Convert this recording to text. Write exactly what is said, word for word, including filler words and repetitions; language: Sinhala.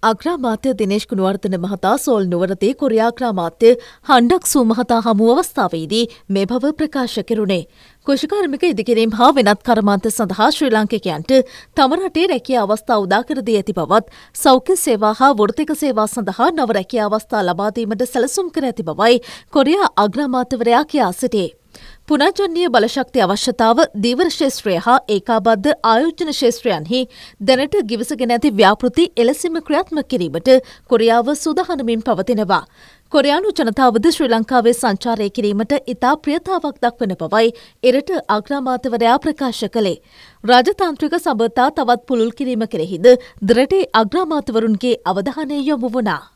අග්‍රාමාත්‍ය දිනේෂ් ගුණවර්ධන මහතා සෝල් නුවරදී කොරියා අග්‍රාමාත්‍ය හන්ඩක් සූ මහතා හමු අවස්ථාවේදී මේ බව ප්‍රකාශ කෙරුණේ. කෘෂිකාර්මික ඉදිකිරීම් හා වෙනත් කර්මාන්ත සඳහා ශ්‍රී ලාංකිකයන්ට තම රටේ රැකියා අවස්ථා උදා කර දී ඇති බවත්, සෞඛ්‍ය සේවා හා වෘත්තික සේවා සඳහා නව රැකියා අවස්ථා ලබා දීමට සැලසුම් කර ඇති බවයි කොරියා අග්‍රාමාත්‍යවරයා කියා සිටියේ. පුනර්ජනනීය බලශක්ති අවශ්‍යතාව දීවර ක්ෂේත්‍රය හා ඒකාබද්ධ ආයෝජන ක්ෂේත්‍රයන්හි දැනට ගිවිසගෙන ඇති ව්‍යාපෘති එලෙසින්ම ක්‍රියාත්මක කිරීමට කොරියාව සූදානමින් පවතිනවා. කොරියානු ජනතාවද ශ්‍රී ලංකාවේ සංචාරය කිරීමට ඉතා ප්‍රියතාවක් දක්වන බවයි එරට අග්‍රාමාත්‍යවරයා ප්‍රකාශ කළේ. රාජතාන්ත්‍රික සබඳතා තවත් පුළුල් කිරීම කෙරෙහිද දෙරටේ අග්‍රාමාත්‍යවරුන්ගේ අවධානය යොමු වුණා.